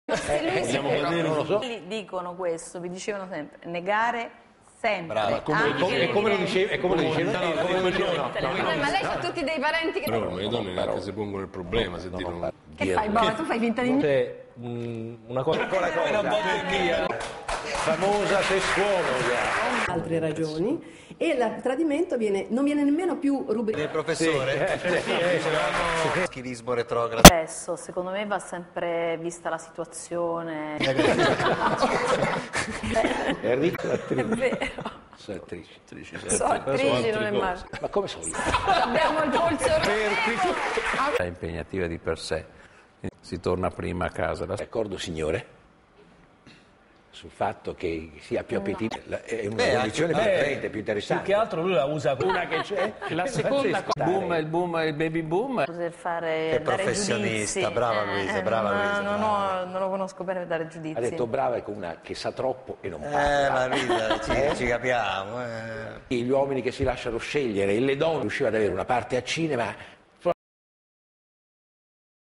Non lo so. Quelli dicono questo, vi dicevano sempre, negare sempre. Brava, come lo diceva? Ma lei ha tutti dei parenti che... Però ormai le donne neanche si pongono il problema se dicono... Che fai, Boba? Tu fai finta di... C'è una cosa famosa sessuologa. Altre ragioni, e il tradimento non viene nemmeno più rubricato. Il professore? Schilismo retrogrado. Adesso, secondo me, va sempre vista la situazione. Enrico È vero. sono attrici. Sono attrici, non è male. Ma come so io? Abbiamo il polso È impegnativa di per sé, si torna prima a casa. D'accordo, signore? Sul fatto che sia più appetibile, è una condizione più attraente, più interessante. Più che altro lui la usa una che c'è. La seconda cosa, il baby boom. Poter fare, Che dare professionista, giudizi. brava Luisa, brava Luisa. Non lo conosco bene per dare giudizi. Ha detto brava è una che sa troppo e non parla. Ma Luisa, ci capiamo. Gli uomini che si lasciano scegliere e le donne riuscivano ad avere una parte a cinema